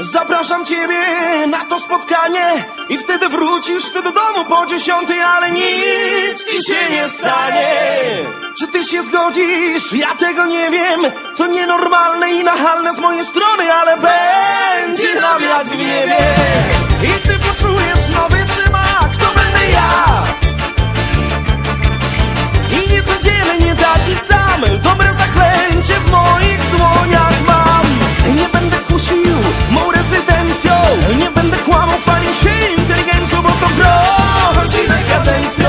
Zapraszam ciebie na to spotkanie i wtedy wrócisz ty do domu po 10, ale nic ci się nie stanie. Czy ty się zgodzisz? Ja tego nie wiem. To nienormalne i nachalne z mojej strony, ale będzie nam jak w niebie. I ty poczujesz nowy smak, to będę ja. I niecodziennie taki sam, dobre zaklęcie w moich dłoniach mam. Nie będę kusił mą rezydencją, nie będę kłamał, chwalił się inteligencją, bo to grozi dekadencja.